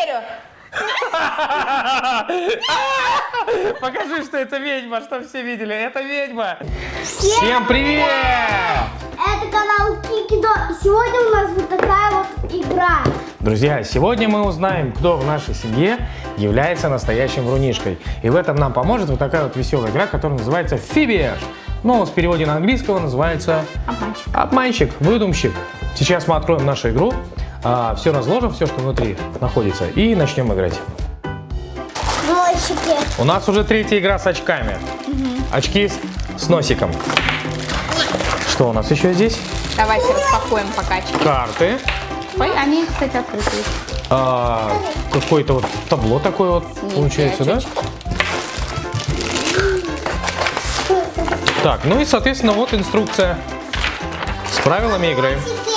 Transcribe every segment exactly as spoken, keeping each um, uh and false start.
верю. Покажи, что это ведьма, чтобы все видели. Это ведьма. Всем, Всем привет! Это канал Кикидо. И сегодня у нас вот такая вот игра. Друзья, сегодня мы узнаем, кто в нашей семье является настоящим врунишкой. И в этом нам поможет вот такая вот веселая игра, которая называется Фибиаш. Но с переводе на английского называется Обманщик. Обманщик, выдумщик. Сейчас мы откроем нашу игру, а, все разложим, все, что внутри находится, и начнем играть. Носики. У нас уже третья игра с очками. Угу. Очки с, с носиком. Что у нас еще здесь? Давайте распакуем пока очки. Карты. Ой, они, кстати, открыты. А, какое-то вот табло такое вот Нет, получается, да? Так, ну и, соответственно, вот инструкция с правилами игры.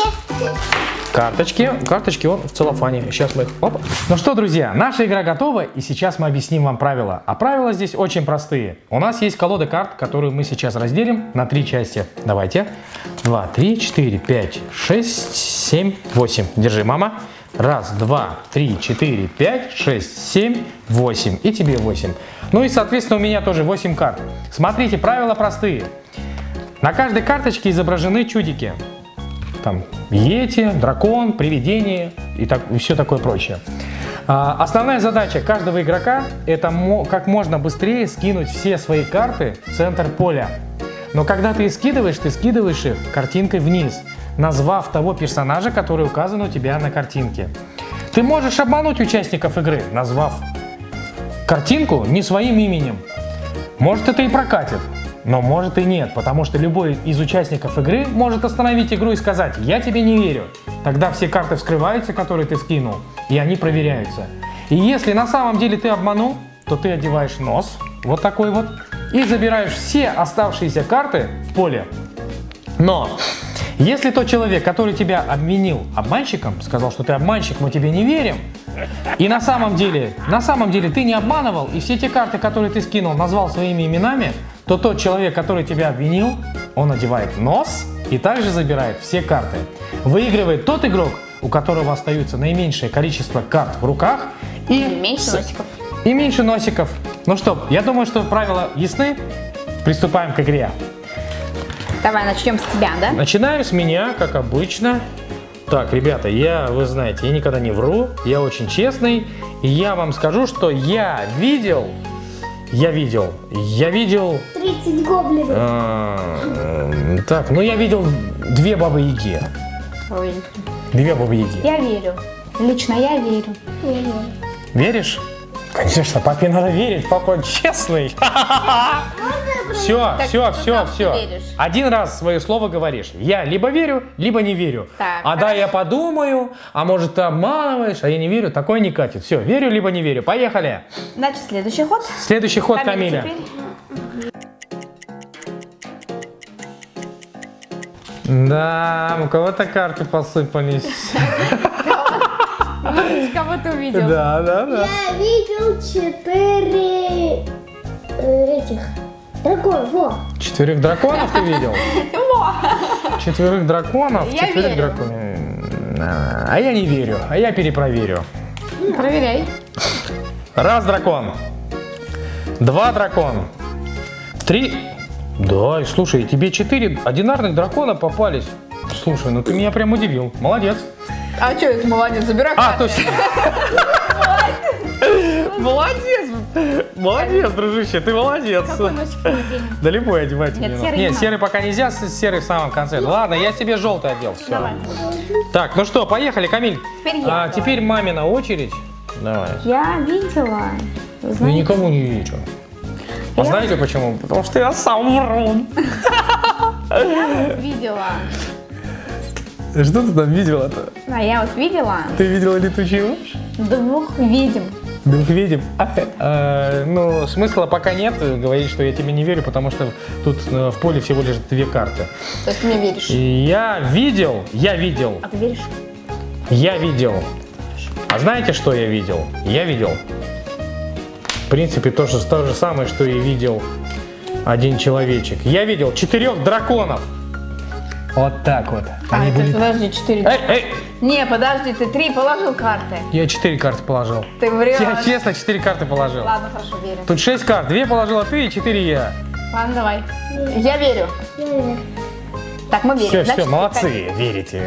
Карточки, карточки он в целлофане. Сейчас мы их... Оп. Ну что, друзья, наша игра готова, и сейчас мы объясним вам правила. А правила здесь очень простые. У нас есть колода карт, которую мы сейчас разделим на три части. Давайте. Два, три, четыре, пять, шесть, семь, восемь. Держи, мама. Раз, два, три, четыре, пять, шесть, семь, восемь. И тебе восемь. Ну и, соответственно, у меня тоже восемь карт. Смотрите, правила простые. На каждой карточке изображены чудики. Там йети, дракон, привидение и, так, и все такое прочее. А, основная задача каждого игрока — это мо как можно быстрее скинуть все свои карты в центр поля. Но когда ты их скидываешь, ты скидываешь их картинкой вниз, назвав того персонажа, который указан у тебя на картинке. Ты можешь обмануть участников игры, назвав картинку не своим именем. Может, это и прокатит. Но может и нет, потому что любой из участников игры может остановить игру и сказать: «Я тебе не верю». Тогда все карты вскрываются, которые ты скинул, и они проверяются. И если на самом деле ты обманул, то ты одеваешь нос, вот такой вот, и забираешь все оставшиеся карты в поле. Но если тот человек, который тебя обвинил обманщиком, сказал, что ты обманщик, мы тебе не верим, и на самом деле, на самом деле ты не обманывал, и все те карты, которые ты скинул, назвал своими именами, то тот человек, который тебя обвинил, он одевает нос и также забирает все карты. Выигрывает тот игрок, у которого остается наименьшее количество карт в руках и меньше с... носиков. И меньше носиков. Ну что, я думаю, что правила ясны. Приступаем к игре. Давай начнем с тебя, да? Начинаем с меня, как обычно. Так, ребята, я, вы знаете, я никогда не вру, я очень честный. И я вам скажу, что я видел... Я видел, я видел... тридцать гоблинов. А, так, ну я видел две бабы-яги. Ой. Две бабы-яги. Я верю. Лично я верю. Я верю. Веришь? Конечно, папе надо верить, папа честный. Все, все, все, все. Один раз свое слово говоришь. Я либо верю, либо не верю. Так, а да, я подумаю, а может ты обманываешь, а я не верю, такое не катит. Все, верю, либо не верю. Поехали. Значит, следующий ход. Следующий ход Камиля. Камиля. Да, у кого-то карты посыпались. Кого ты увидел? Да, да, да. Я видел четыре э, этих драконов. Во. Четверых драконов ты видел? Четверых драконов? Я четверых верю. драконов. А я не верю, а я перепроверю. Проверяй. Раз дракон. Два дракона. Три. Да, и слушай, тебе четыре одинарных дракона попались. Слушай, ну ты меня прям удивил. Молодец. А что это молодец? Забирай А, карты. точно. Молодец. Молодец, дружище, ты молодец. Какой носик мы оденем? Да любой одевайте. Нет, мне серый надо. не Нет, надо. серый пока нельзя, серый в самом конце. Ну ладно, я себе желтый одел. Все. Давай. Так, ну что, поехали, Камиль. Теперь я. А, теперь мамина очередь. Давай. Я видела. Вы Я знаете? никому не верю. А Я- знаете почему? Потому что я сам врун. Я вот видела. Что ты там видела-то? А я вот видела Ты видела летучую мышь? двух ведьм. Двух видим. А, ну, смысла пока нет говорить, что я тебе не верю, потому что тут э, в поле всего лишь две карты. То есть ты мне веришь? И я видел, я видел, А ты веришь? я видел. А знаете, что я видел? Я видел. В принципе, то же, то же самое, что и видел один человечек. Я видел четырех драконов. Вот так вот. А, Они это, были... подожди, четыре. Эй, эй! Не, подожди, ты три положил карты. Я четыре карты положил. Ты врешь. Я честно четыре карты положил. Ладно, хорошо, верю. Тут шесть карт. две положила ты и четыре я. Ладно, давай. Я верю. Я верю. Так, мы верим. Все, Значит, все, молодцы, верите.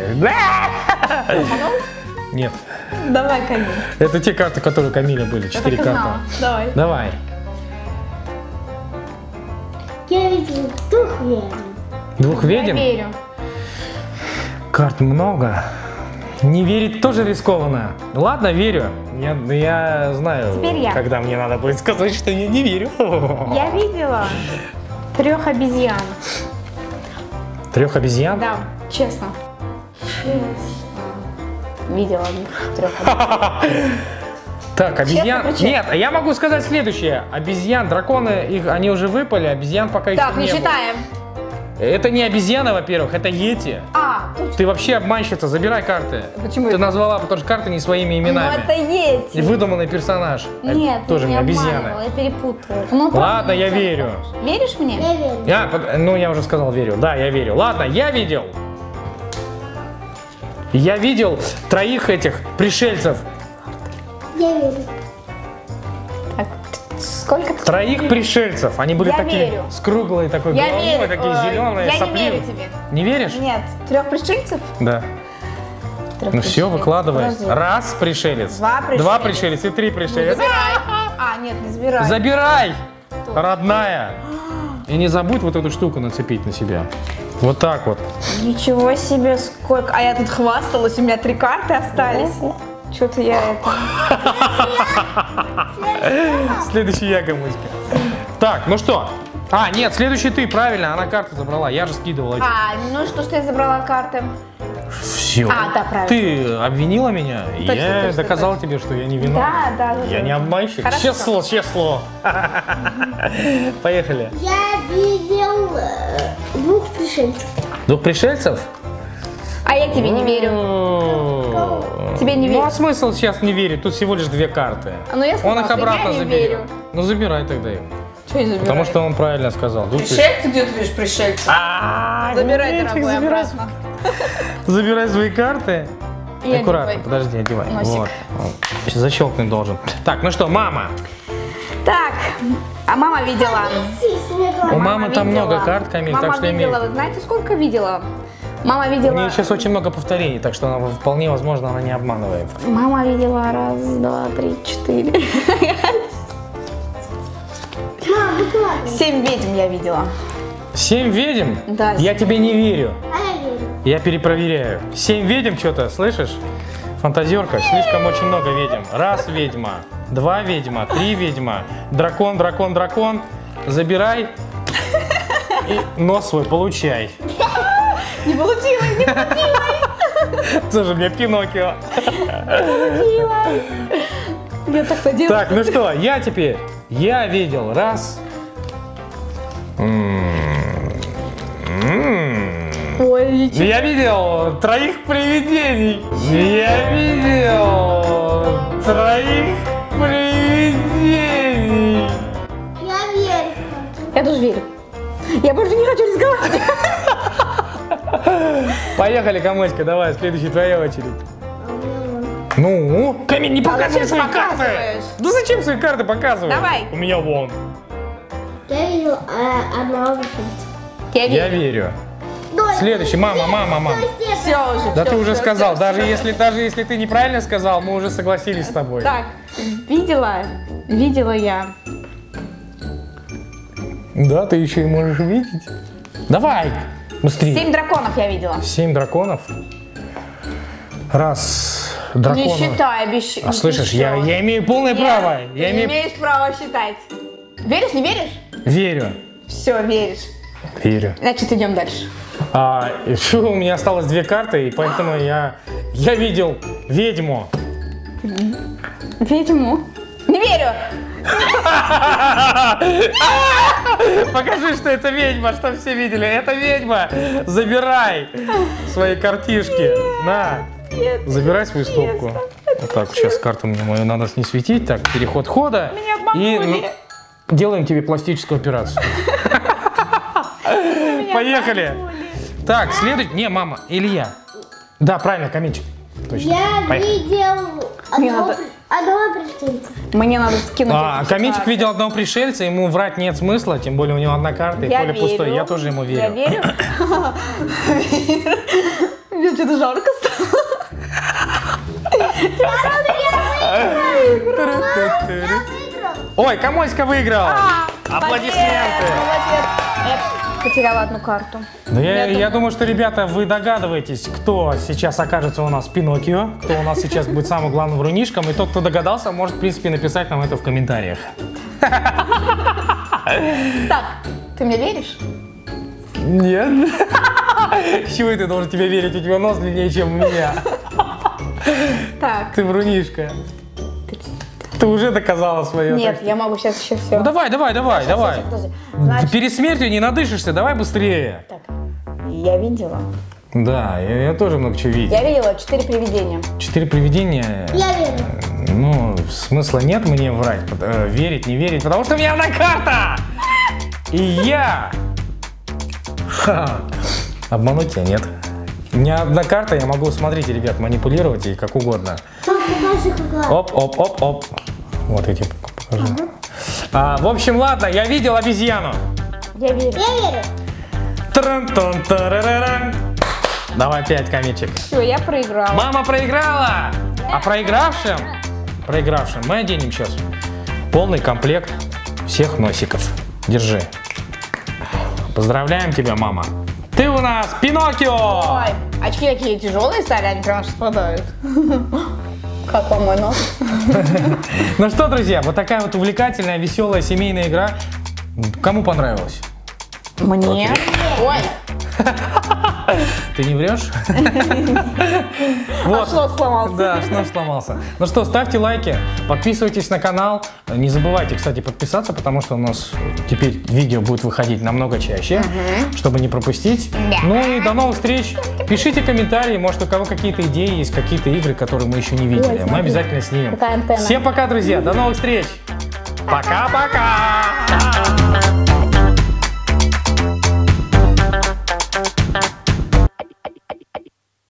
Нет. Давай, Камиль. Это те карты, которые у Камиля были. Я Четыре так и карты. знала. Давай. Давай. Я видел двух ведьм. Двух Я ведьм? верю. Карт много. Не верить тоже рискованно. Ладно, верю. Я, я знаю, Теперь я. когда мне надо будет сказать, что я не верю. Я видела трех обезьян. Трех обезьян? Да, честно. Видела трех обезьян. Так, обезьян... Честно, честно. Нет, я могу сказать следующее. Обезьян, драконы, их, они уже выпали, обезьян пока еще Так, не не было. считаем. Это не обезьяна, во-первых, это йети. А, точно. Ты вообще обманщица, забирай карты. Почему Ты это? назвала, потому что карты не своими Ну именами. это есть. И выдуманный персонаж. Нет, Это тоже я не не обезьяны. обманывала, я перепутала. Ну, Ладно, правда, я ничего верю. хорошего. Веришь мне? Я верю. Я, под- ну, я уже сказал, верю. Да, я верю. Ладно, я видел. Я видел троих этих пришельцев. Я верю. Так, сколько ты? Троих пришельцев. Они были Я такие верю. с круглой такой Я головой, верю. такие Ой, зеленые, я не сопливые. верю тебе. Не веришь? Нет, трех пришельцев? Да. Трех Ну все, пришельцев. выкладывай. Подожди. Раз пришелец. Два пришелец. Два пришелец и три Ну, пришелец. забирай. А, нет, не забирай. Забирай, родная. И не забудь вот эту штуку нацепить на себя. Вот так вот. Ничего себе, сколько. А я тут хвасталась, у меня три карты остались. Что-то я это... Следующий я, Камуська. Так, ну что? А, нет, следующий ты, правильно, она карты забрала. Я же скидывал эти. А, ну что, что я забрала карты? Все. А, да, правильно. Ты обвинила меня, и Точно, я точно, доказал точно. тебе, что я не виноват. Да, да. Я не обманщик. Хорошо. Честно, честно. Поехали. Я видел э, двух пришельцев. Двух пришельцев? А я тебе не верю. О. Тебе не Ну верю. а смысл сейчас не верить? Тут всего лишь две карты. Ну, я сказала, Он их что обратно я не заберет. верю. Ну забирай тогда их. Что я забираю? Потому что он правильно сказал. Двух пришельцев. Пришельцы, где ты видишь пришельцы? А, Забирай, мальчик, дорогой, забирай. обратно. Забирай свои карты. И Аккуратно, одевай. подожди, одевай. Носик. Вот. Сейчас защелкнуть должен. Так, ну что, мама? Так, а мама видела. У мамы там видела. много карт, Камиль, Мама так что имей. видела, вы знаете, сколько видела? Мама У видела. нее сейчас очень много повторений, так что она, вполне возможно, она не обманывает. Мама видела раз, два, три, четыре. Мам, выкладывай. Семь ведьм я видела. Семь ведьм? Да. Я тебе не верю. А я верю. Я перепроверяю. Семь ведьм что-то, слышишь? Фантазерка, слишком очень много ведьм. Раз ведьма, два ведьма, три ведьма, дракон, дракон, дракон. Забирай и нос свой получай. Не получилось, не получилось. Тоже мне Пиноккио. Я так-то делала. Так, ну что, я теперь, я видел раз. М-м-м. Ой, ничего. Я видел троих привидений. Я видел троих привидений. Я верю. Я тоже верю. Я больше не хочу рисковать. Поехали, Камочка, давай, следующая твоя очередь. Ну, Камиль, не показывай зачем свои ты карты. показываешь? Ну зачем свои карты показывать? Давай. У меня вон. Я видел э, одного пришельца. Я Я верю. верю. Ну, Следующий, мама, мама, мама. Все уже. Да всё, ты уже всё, сказал, всё, даже всё. если даже если ты неправильно сказал, мы уже согласились с тобой. Так, видела, видела я. Да, ты еще и можешь видеть. Давай, быстрее. Семь драконов я видела. Семь драконов. Раз, дракон. Не считай, без А слышишь, я, я имею полное право. Ты Я не имею... имеешь права считать. Веришь, не веришь? Верю. Все, веришь. Верю. Значит, идем дальше. А, и фу, у меня осталось две карты, и поэтому я, я видел ведьму. Ведьму. Не верю. Покажи, что это ведьма, что все видели. Это ведьма. Забирай свои картишки. На. Нет. Забирай свою стопку. Вот так, сейчас карту мне мою надо не светить. Так, переход хода. Меня И обманули. ну, делаем тебе пластическую операцию. Поехали. Так, следует... Не, мама, Илья. Да, правильно, каменчик. Точно. Я Поехали. видел Мне одного, надо- при- одного пришельца. Мне надо скинуть. А, эти каменчик карты. видел одного пришельца, ему врать нет смысла, тем более у него одна карта, и Я поле верю. пустое. Я тоже ему верю. Я верю. Мне что-то жарко стало. Ой, Камоська выиграл! Аплодисменты! Молодец. Я потеряла одну карту. Ну, я, Я я думаю, что, ребята, вы догадываетесь, кто сейчас окажется у нас Пиноккио, кто у нас сейчас будет самым главным врунишком, и тот, кто догадался, может, в принципе, написать нам это в комментариях. Так, ты мне веришь? Нет. С чего ты должен тебе верить? У тебя нос длиннее, чем у меня. Так. Ты врунишка. Ты уже доказала свое. Нет, я могу сейчас еще все. Ну давай, давай, давай, давай. Значит, Перед смертью не надышишься, давай быстрее. так, я видела. Да, я, я тоже много чего видел. Я видела четыре привидения. Четыре привидения. Я верю. Ну, смысла нет мне врать, пот- э, верить, не верить, потому что у меня одна карта! И я... Ха. Обмануть тебя нет. У меня одна карта, я могу, смотрите, ребят, манипулировать ей как угодно. Папа, покажи, какая. Оп, оп, оп, оп. Вот эти покажу. А, в общем, ладно, я видел обезьяну. Я верю. Я верю. Тран-тан-тарараран. Давай опять каменчик. Все, я проиграла. Мама проиграла! А проигравшим, проигравшим мы оденем сейчас полный комплект всех носиков. Держи. Поздравляем тебя, мама. Ты у нас Пиноккио! Ой, очки какие тяжелые стали, они прям аж спадают. Как вам мой нос? Ну что, друзья, вот такая вот увлекательная, веселая семейная игра. Кому понравилось? Мне? Ой, Ты не врешь? а что сломался? Да, шнур сломался. Ну что, ставьте лайки, подписывайтесь на канал. Не забывайте, кстати, подписаться, потому что у нас теперь видео будет выходить намного чаще, чтобы не пропустить. Да. Ну и до новых встреч. Пишите комментарии, может, у кого какие-то идеи есть, какие-то игры, которые мы еще не видели. Ой, Мы смотри, обязательно снимем. какая антенна. Всем пока, друзья, до новых встреч. Пока-пока.